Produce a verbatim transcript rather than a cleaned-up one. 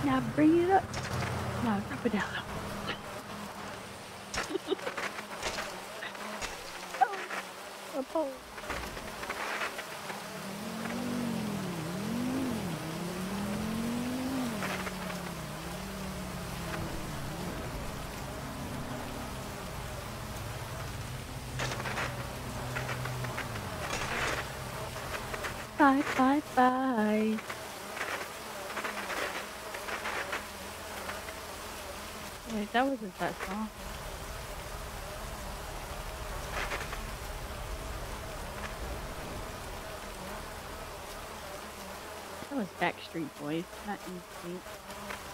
Now bring it up. No, drop it down. Oh, a pole. Bye, bye, bye. Wait, that wasn't that song. That was Backstreet Boys, not Instinct.